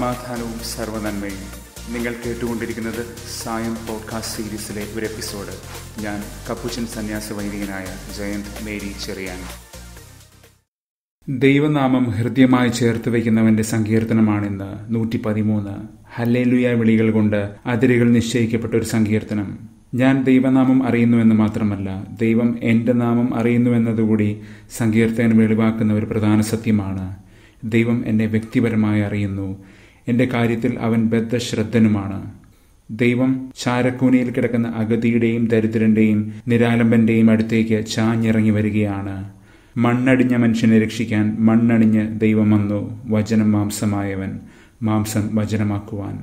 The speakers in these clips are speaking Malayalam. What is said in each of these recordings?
സമാധാനവും സർവ്വനന്മയും. നിങ്ങൾ കേട്ടുകൊണ്ടിരിക്കുന്നത് സായം പോഡ്കാസ്റ്റ് സീരീസിലെ ഒരു എപ്പിസോഡ്. ഞാൻ കപ്പുച്ചൻ സന്യാസ വൈദികനായ ജയന്ത് മേരി ചെറിയാൻ. ദൈവനാമം ഹൃദ്യമായി ചേർത്ത് വയ്ക്കുന്നവന്റെ സങ്കീർത്തനമാണിന്ന് 113. ഹല്ലേലൂയ വിളികൾ കൊണ്ട് അതിരുകൾ നിശ്ചയിക്കപ്പെട്ട ഒരു സങ്കീർത്തനം. ഞാൻ ദൈവനാമം അറിയുന്നുവെന്ന് മാത്രമല്ല, ദൈവം എൻ്റെ നാമം അറിയുന്നുവെന്നതുകൂടി സങ്കീർത്തകൻ വെളിവാക്കുന്ന ഒരു പ്രധാന സത്യമാണ്. ദൈവം എന്നെ വ്യക്തിപരമായി അറിയുന്നു. എൻ്റെ കാര്യത്തിൽ അവൻ ബദ്ധശ്രദ്ധനുമാണ്. ദൈവം ചാരക്കൂനയിൽ കിടക്കുന്ന അഗതിയുടെയും ദരിദ്രന്റെയും നിരാലംബന്റെയും അടുത്തേക്ക് ചാഞ്ഞിറങ്ങി വരികയാണ്. മണ്ണടിഞ്ഞ മനുഷ്യനെ രക്ഷിക്കാൻ മണ്ണണിഞ്ഞ് ദൈവം വന്നു, വചനം മാംസമായവൻ, മാംസം വചനമാക്കുവാൻ.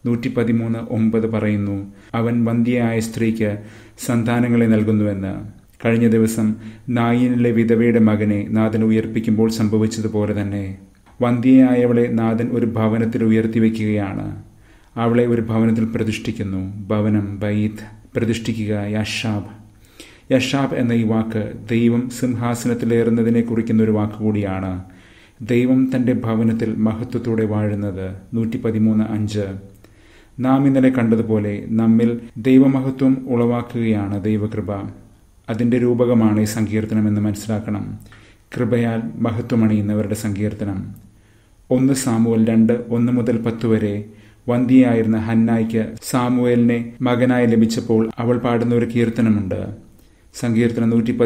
113:9 പറയുന്നു, അവൻ വന്ധ്യയായ സ്ത്രീക്ക് സന്താനങ്ങളെ നൽകുന്നുവെന്ന്. കഴിഞ്ഞ ദിവസം നായിനിലെ വിധവയുടെ മകനെ നാഥൻ ഉയർപ്പിക്കുമ്പോൾ സംഭവിച്ചതുപോലെ തന്നെ വന്ധ്യയായവളെ നാഥൻ ഒരു ഭവനത്തിൽ ഉയർത്തിവെക്കുകയാണ്. അവളെ ഒരു ഭവനത്തിൽ പ്രതിഷ്ഠിക്കുന്നു. ഭവനം, ബൈത്ത്, പ്രതിഷ്ഠിക്കുക, യഷാബ്. യഷാബ് എന്ന ഈ വാക്ക് ദൈവം സിംഹാസനത്തിലേറുന്നതിനെ കുറിക്കുന്ന ഒരു വാക്കുകൂടിയാണ്. ദൈവം തൻ്റെ ഭവനത്തിൽ മഹത്വത്തോടെ വാഴുന്നത്. 113:5. നാം ഇന്നലെ കണ്ടതുപോലെ നമ്മിൽ ദൈവമഹത്വം ഉളവാക്കുകയാണ് ദൈവകൃപ. അതിൻ്റെ രൂപകമാണ് ഈ സങ്കീർത്തനം എന്ന് മനസ്സിലാക്കണം. കൃപയാൽ മഹത്വമണിയുന്നവരുടെ സങ്കീർത്തനം. 1 സാമുവേൽ 2:1-10 വരെ വന്ധ്യയായിരുന്ന ഹന്നായ്ക്ക് സാമുവേലിനെ മകനായി ലഭിച്ചപ്പോൾ അവൾ പാടുന്ന ഒരു കീർത്തനമുണ്ട്. സങ്കീർത്തനം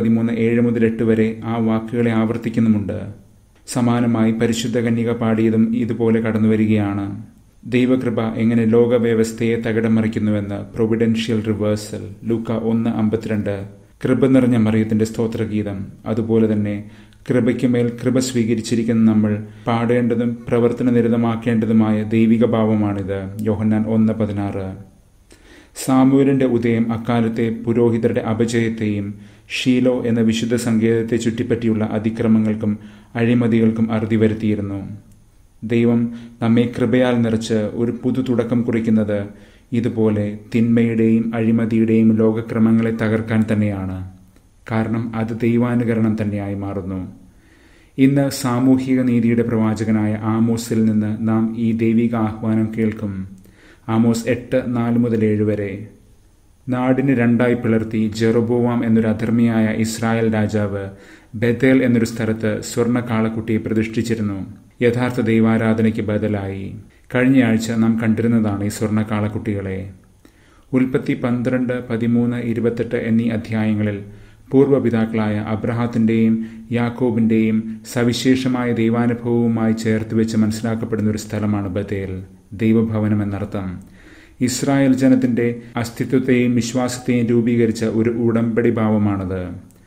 113:7-8 വരെ ആ വാക്കുകളെ ആവർത്തിക്കുന്നുമുണ്ട്. സമാനമായി പരിശുദ്ധ കന്യക പാടിയതും ഇതുപോലെ കടന്നു വരികയാണ്. ദൈവകൃപ എങ്ങനെ ലോകവ്യവസ്ഥയെ തകിടം മറിക്കുന്നുവെന്ന്. Providential reversal. ലൂക്ക 1:52. കൃപ നിറഞ്ഞ മറിയത്തിന്റെ സ്തോത്രഗീതം. അതുപോലെ തന്നെ കൃപയ്ക്കുമേൽ കൃപ സ്വീകരിച്ചിരിക്കുന്ന നമ്മൾ പാടേണ്ടതും പ്രവർത്തനനിരതമാക്കേണ്ടതുമായ ദൈവിക ഭാവമാണിത്. യോഹന്നാൻ 1:16. സാമുവേലിന്റെ ഉദയം അക്കാലത്തെ പുരോഹിതരുടെ അപജയത്തെയും ഷീലോ എന്ന വിശുദ്ധ സങ്കേതത്തെ ചുറ്റിപ്പറ്റിയുള്ള അതിക്രമങ്ങൾക്കും അഴിമതികൾക്കും അറുതി വരുത്തിയിരുന്നു. ദൈവം നമ്മെ കൃപയാൽ നിറച്ച് ഒരു പുതു തുടക്കം കുറിക്കുന്നത് ഇതുപോലെ തിന്മയുടെയും അഴിമതിയുടെയും ലോകക്രമങ്ങളെ തകർക്കാൻ തന്നെയാണ്. കാരണം അത് ദൈവാനുകരണം തന്നെയായി മാറുന്നു. ഇന്ന് സാമൂഹിക നീതിയുടെ പ്രവാചകനായ ആമോസിൽ നിന്ന് നാം ഈ ദൈവിക ആഹ്വാനം കേൾക്കും. ആമോസ് 8:4-7 വരെ. നാടിന് രണ്ടായി പിളർത്തി ജെറൊബോവാം എന്നൊരു അധർമ്മിയായ ഇസ്രായേൽ രാജാവ് ബേഥേൽ എന്നൊരു സ്ഥലത്ത് സ്വർണ്ണ കാളക്കുട്ടിയെ പ്രതിഷ്ഠിച്ചിരുന്നു. യഥാർത്ഥ ദൈവാരാധനയ്ക്ക് ബദലായി. കഴിഞ്ഞയാഴ്ച നാം കണ്ടിരുന്നതാണ് ഈ സ്വർണ്ണ കാളക്കുട്ടികളെ. ഉൽപ്പത്തി 12, 13, 28 എന്നീ അധ്യായങ്ങളിൽ പൂർവ്വപിതാക്കളായ അബ്രഹാത്തിൻ്റെയും യാക്കോബിൻ്റെയും സവിശേഷമായ ദൈവാനുഭവവുമായി ചേർത്ത് വെച്ച് മനസ്സിലാക്കപ്പെടുന്ന ഒരു സ്ഥലമാണ് ബേഥേൽ. ദൈവഭവനം എന്നർത്ഥം. ഇസ്രായേൽ ജനത്തിൻ്റെ അസ്തിത്വത്തെയും വിശ്വാസത്തെയും രൂപീകരിച്ച ഒരു ഉടമ്പടി ഭാവമാണത്.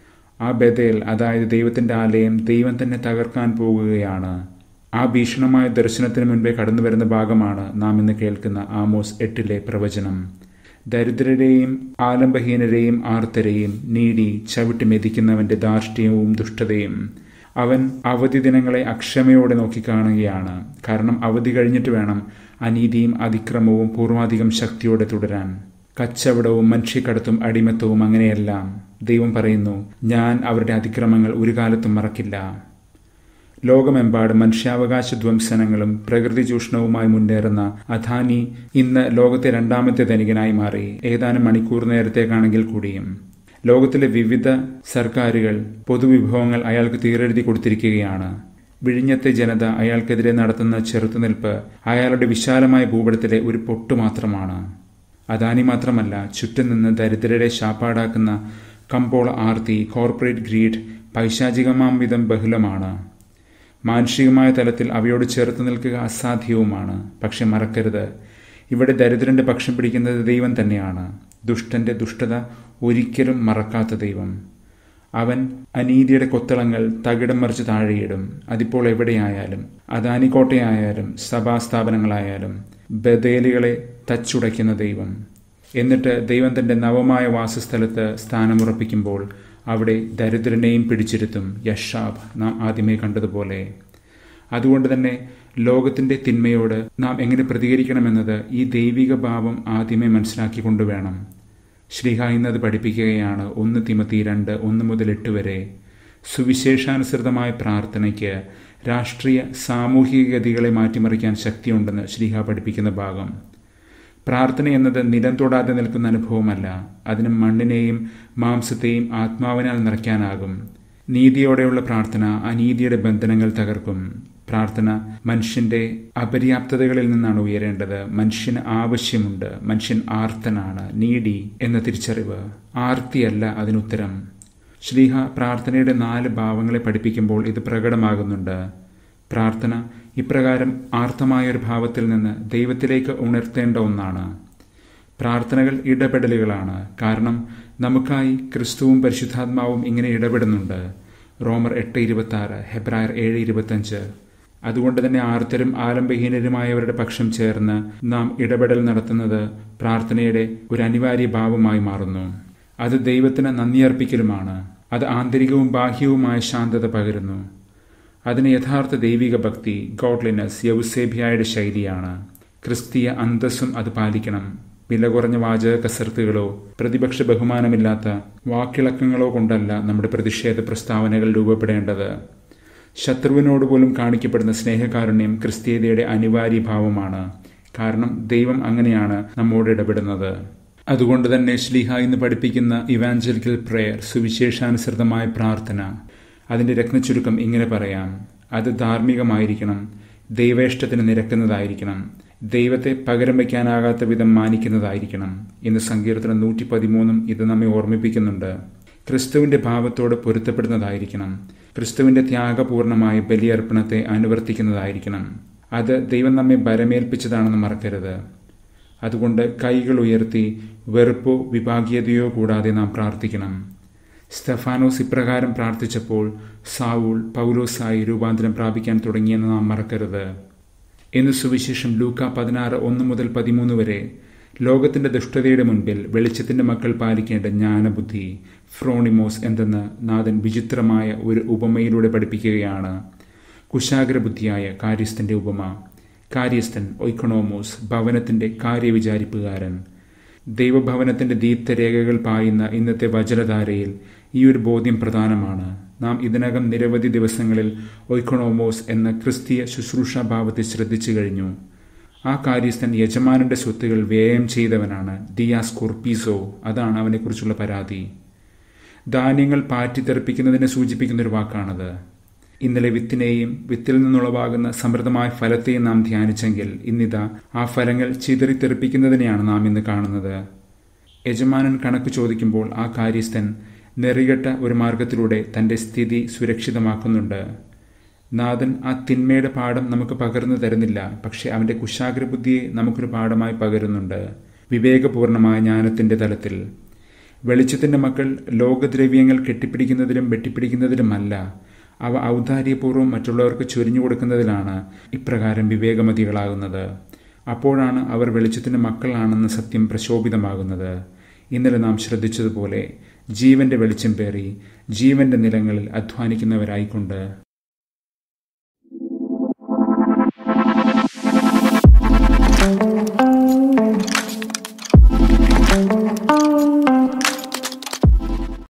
ആ ബേഥേൽ, അതായത് ദൈവത്തിൻ്റെ ആലയം, ദൈവം തന്നെ തകർക്കാൻ പോകുകയാണ്. ആ ഭീഷണമായ ദർശനത്തിന് മുൻപേ കടന്നു വരുന്ന ഭാഗമാണ് നാം ഇന്ന് കേൾക്കുന്ന ആമോസ് 8 പ്രവചനം. ദരിദ്രരെയും ആലംബഹീനരെയും ആർത്തരെയും നീടി ചവിട്ടി മെതിക്കുന്നവന്റെ ധാർഷ്ട്യവും ദുഷ്ടതയും. അവൻ അവധി ദിനങ്ങളെ അക്ഷമയോടെ നോക്കിക്കാണുകയാണ്. കാരണം അവധി കഴിഞ്ഞിട്ട് വേണം അനീതിയും അതിക്രമവും പൂർവാധികം ശക്തിയോടെ തുടരാൻ. കച്ചവടവും മനുഷ്യക്കടത്തും അടിമത്തവും അങ്ങനെയെല്ലാം. ദൈവം പറയുന്നു, ഞാൻ അവരുടെ അതിക്രമങ്ങൾ ഒരു കാലത്തും മറക്കില്ല. ലോകമെമ്പാടും മനുഷ്യാവകാശ ധ്വംസനങ്ങളും പ്രകൃതി ചൂഷണവുമായി മുന്നേറുന്ന അദാനി ഇന്ന് ലോകത്തെ രണ്ടാമത്തെ ധനികനായി മാറി. ഏതാനും മണിക്കൂർ നേരത്തേക്കാണെങ്കിൽ കൂടിയും. ലോകത്തിലെ വിവിധ സർക്കാരുകൾ പൊതുവിഭവങ്ങൾ അയാൾക്ക് തീരെഴുതി കൊടുത്തിരിക്കുകയാണ്. വിഴിഞ്ഞത്തെ ജനത അയാൾക്കെതിരെ നടത്തുന്ന ചെറുത്തുനിൽപ്പ് അയാളുടെ വിശാലമായ ഭൂപടത്തിലെ ഒരു പൊട്ടു മാത്രമാണ്. അദാനി മാത്രമല്ല, ചുറ്റും നിന്ന് ദരിദ്രരെ ശാപ്പാടാക്കുന്ന കമ്പോള ആർത്തി, കോർപ്പറേറ്റ് ഗ്രീഡ് പൈശാചികമാം വിധം ബഹുലമാണ്. മാനുഷികമായ തലത്തിൽ അവയോട് ചേർത്ത് നിൽക്കുക അസാധ്യവുമാണ്. പക്ഷെ മറക്കരുത്, ഇവിടെ ദരിദ്രന്റെ പക്ഷം പിടിക്കുന്നത് ദൈവം തന്നെയാണ്. ദുഷ്ടന്റെ ദുഷ്ടത ഒരിക്കലും മറക്കാത്ത ദൈവം. അവൻ അനീതിയുടെ കൊത്തളങ്ങൾ തകിടം മറിച്ച് താഴെയിടും. അതിപ്പോൾ എവിടെയായാലും, അദാനിക്കോട്ടയായാലും സഭാസ്ഥാപനങ്ങളായാലും ബദേലുകളെ തച്ചുടയ്ക്കുന്ന ദൈവം. എന്നിട്ട് ദൈവം തന്റെ നവമായ വാസസ്ഥലത്ത് സ്ഥാനമുറപ്പിക്കുമ്പോൾ അവിടെ ദരിദ്രനെയും പിടിച്ചിരുത്തും. യഷാബ്, നാം ആദ്യമേ കണ്ടതുപോലെ. അതുകൊണ്ട് തന്നെ ലോകത്തിൻ്റെ തിന്മയോട് നാം എങ്ങനെ പ്രതികരിക്കണമെന്നത് ഈ ദൈവിക ഭാവം ആദ്യമേ മനസ്സിലാക്കിക്കൊണ്ട് വേണം. ശ്ലീഹ ഇന്നത് പഠിപ്പിക്കുകയാണ്. 1 തിമോത്തി 2:1-8 വരെ. സുവിശേഷാനുസൃതമായ പ്രാർത്ഥനയ്ക്ക് രാഷ്ട്രീയ സാമൂഹിക ഗതികളെ മാറ്റിമറിക്കാൻ ശക്തിയുണ്ടെന്ന് ശ്ലീഹ പഠിപ്പിക്കുന്ന ഭാഗം. പ്രാർത്ഥന എന്നത് നിലം തൊടാതെ നിൽക്കുന്ന അനുഭവമല്ല. അതിന് മണ്ണിനെയും മാംസത്തെയും ആത്മാവിനാൽ നിറയ്ക്കാനാകും. നീതിയോടെയുള്ള പ്രാർത്ഥന അനീതിയുടെ ബന്ധനങ്ങൾ തകർക്കും. പ്രാർത്ഥന മനുഷ്യന്റെ അപര്യാപ്തതകളിൽ നിന്നാണ് ഉയരേണ്ടത്. മനുഷ്യന് ആവശ്യമുണ്ട്. മനുഷ്യൻ ആർത്തനാണ്, നീഡി എന്ന തിരിച്ചറിവ്. ആർത്തിയല്ല അതിനുത്തരം. ശ്ലീഹ പ്രാർത്ഥനയുടെ 4 ഭാവങ്ങളെ പഠിപ്പിക്കുമ്പോൾ ഇത് പ്രകടമാകുന്നുണ്ട്. പ്രാർത്ഥന ഇപ്രകാരം ആർത്തമായൊരു ഭാവത്തിൽ നിന്ന് ദൈവത്തിലേക്ക് ഉണർത്തേണ്ട ഒന്നാണ്. പ്രാർത്ഥനകൾ ഇടപെടലുകളാണ്. കാരണം നമുക്കായി ക്രിസ്തുവും പരിശുദ്ധാത്മാവും ഇങ്ങനെ ഇടപെടുന്നുണ്ട്. റോമർ 8:26, ഹെബ്രായർ 7:25. അതുകൊണ്ട് തന്നെ ആർത്തരും ആലംബഹീനരുമായവരുടെ പക്ഷം ചേർന്ന് നാം ഇടപെടൽ നടത്തുന്നത് പ്രാർത്ഥനയുടെ ഒരു അനിവാര്യ ഭാവമായി മാറുന്നു. അത് ദൈവത്തിന് നന്ദിയർപ്പിക്കലുമാണ്. അത് ആന്തരികവും ബാഹ്യവുമായ ശാന്തത പകരുന്നു. അതിന് യഥാർത്ഥ ദൈവിക ഭക്തി, ഗോഡ്ലിനെസ്, യൗസേബിയായുടെ ശൈലിയാണ്. ക്രിസ്തീയ അന്തസ്സും അത് പാലിക്കണം. വില കുറഞ്ഞ വാചക കസർത്തുകളോ പ്രതിപക്ഷ ബഹുമാനമില്ലാത്ത വാക്കിളക്കങ്ങളോ കൊണ്ടല്ല നമ്മുടെ പ്രതിഷേധ പ്രസ്താവനകൾ രൂപപ്പെടേണ്ടത്. ശത്രുവിനോട് പോലും കാണിക്കപ്പെടുന്ന സ്നേഹകാരുണ്യം ക്രിസ്തീയതയുടെ അനിവാര്യ ഭാവമാണ്. കാരണം ദൈവം അങ്ങനെയാണ് നമ്മോട് ഇടപെടുന്നത്. അതുകൊണ്ട് തന്നെ ശ്ലീഹ ഇന്ന് പഠിപ്പിക്കുന്ന ഇവാഞ്ചലിക്കൽ പ്രേയർ, സുവിശേഷാനുസൃതമായ പ്രാർത്ഥന, അതിൻ്റെ രത്നച്ചുരുക്കം ഇങ്ങനെ പറയാം: അത് ധാർമ്മികമായിരിക്കണം, ദൈവേഷ്ടത്തിന് നിരക്കുന്നതായിരിക്കണം, ദൈവത്തെ പകരം വയ്ക്കാനാകാത്ത വിധം മാനിക്കുന്നതായിരിക്കണം. ഇന്ന് സങ്കീർത്തനം 113 ഇത് നമ്മെ ഓർമ്മിപ്പിക്കുന്നുണ്ട്. ക്രിസ്തുവിന്റെ ഭാവത്തോട് പൊരുത്തപ്പെടുന്നതായിരിക്കണം. ക്രിസ്തുവിന്റെ ത്യാഗപൂർണമായ ബലിയർപ്പണത്തെ അനുവർത്തിക്കുന്നതായിരിക്കണം. അത് ദൈവം നമ്മെ ബലമേൽപ്പിച്ചതാണെന്ന് മറക്കരുത്. അതുകൊണ്ട് കൈകൾ ഉയർത്തി വെറുപ്പോ വിഭാഗീയതയോ കൂടാതെ നാം പ്രാർത്ഥിക്കണം. സ്തെഫാനോസ് ഇപ്രകാരം പ്രാർത്ഥിച്ചപ്പോൾ സാവൂൾ പൗലോസായി രൂപാന്തരം പ്രാപിക്കാൻ തുടങ്ങിയെന്ന് നാം മറക്കരുത്. ഇന്ന് സുവിശേഷം ലൂക്ക 16:1-13 വരെ ലോകത്തിന്റെ ദുഷ്ടതയുടെ മുൻപിൽ വെളിച്ചത്തിന്റെ മക്കൾ പാലിക്കേണ്ട ജ്ഞാനബുദ്ധി, ഫ്രോണിമോസ് എന്തെന്ന് നാഥൻ വിചിത്രമായ ഒരു ഉപമയിലൂടെ പഠിപ്പിക്കുകയാണ്. കുശാഗ്രബുദ്ധിയായ കാര്യസ്ഥന്റെ ഉപമ. കാര്യസ്ഥൻ ഒയ്ക്കണോമോസ്, ഭവനത്തിന്റെ കാര്യവിചാരിപ്പുകാരൻ. ദൈവഭവനത്തിന്റെ ദീപ്തരേഖകൾ പായുന്ന ഇന്നത്തെ വചനധാരയിൽ ഈ ഒരു ബോധ്യം പ്രധാനമാണ്. നാം ഇതിനകം നിരവധി ദിവസങ്ങളിൽ ഒയ്ക്കണോമോസ് എന്ന ക്രിസ്തീയ ശുശ്രൂഷാഭാവത്തെ ശ്രദ്ധിച്ചു കഴിഞ്ഞു. ആ കാര്യസ്ഥൻ യജമാനന്റെ സ്വത്തുകൾ വ്യയം ചെയ്തവനാണ്. ദിയാസ് കോർപ്പീസോ, അതാണ് അവനെക്കുറിച്ചുള്ള പരാതി. ധാന്യങ്ങൾ പാറ്റിത്തെറിപ്പിക്കുന്നതിനെ സൂചിപ്പിക്കുന്നൊരു വാക്കാണത്. ഇന്നലെ വിത്തിനെയും വിത്തിൽ നിന്നുളവാകുന്ന സമൃദ്ധമായ ഫലത്തെയും നാം ധ്യാനിച്ചെങ്കിൽ ഇന്നിതാ ആ ഫലങ്ങൾ ചിതറിത്തെറിപ്പിക്കുന്നതിനെയാണ് നാം ഇന്ന് കാണുന്നത്. യജമാനൻ കണക്ക് ചോദിക്കുമ്പോൾ ആ കാര്യസ്ഥൻ നെറികെട്ട ഒരു മാർഗത്തിലൂടെ തന്റെ സ്ഥിതി സുരക്ഷിതമാക്കുന്നുണ്ട്. നാഥൻ ആ തിന്മയുടെ പാഠം നമുക്ക് പകർന്നു തരുന്നില്ല, പക്ഷെ അവന്റെ കുശാഗ്രബുദ്ധിയെ നമുക്കൊരു പാഠമായി പകരുന്നുണ്ട്, വിവേകപൂർണമായ ജ്ഞാനത്തിന്റെ തലത്തിൽ. വെളിച്ചത്തിന്റെ മക്കൾ ലോകദ്രവ്യങ്ങൾ കെട്ടിപ്പിടിക്കുന്നതിലും വെട്ടിപ്പിടിക്കുന്നതിലുമല്ല, അവ ഔദാര്യപൂർവ്വം മറ്റുള്ളവർക്ക് ചൊരിഞ്ഞു കൊടുക്കുന്നതിലാണ് ഇപ്രകാരം വിവേകമതികളാകുന്നത്. അപ്പോഴാണ് അവർ വെളിച്ചത്തിന്റെ മക്കളാണെന്ന സത്യം പ്രശോഭിതമാകുന്നത്. ഇന്നലെ നാം ശ്രദ്ധിച്ചതുപോലെ ജീവന്റെ വെളിച്ചം പേറി ജീവന്റെ നിലങ്ങളിൽ അധ്വാനിക്കുന്നവരായിക്കൊണ്ട് Thank you.